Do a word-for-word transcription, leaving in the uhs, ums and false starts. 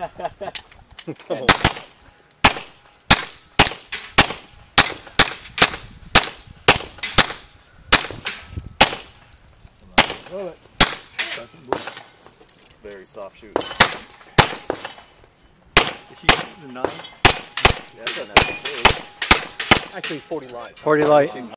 Come on. Roll it. Very soft shoot. Is she shooting a nine? Yeah, that's a nice. Actually, forty light. forty light.